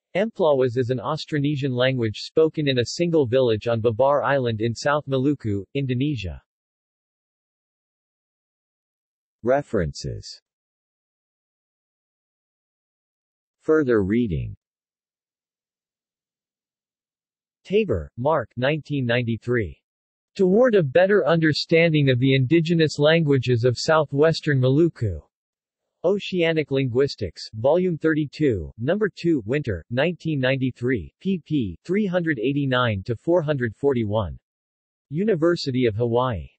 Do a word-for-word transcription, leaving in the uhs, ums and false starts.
Emplawas is an Austronesian language spoken in a single village on Babar Island in South Maluku, Indonesia. References. Further reading. Tabor, Mark, nineteen ninety-three. Toward a Better Understanding of the Indigenous Languages of Southwestern Maluku. Oceanic Linguistics, Volume thirty-two, Number two, Winter, nineteen ninety-three, pp. three eighty-nine to four forty-one. University of Hawaii.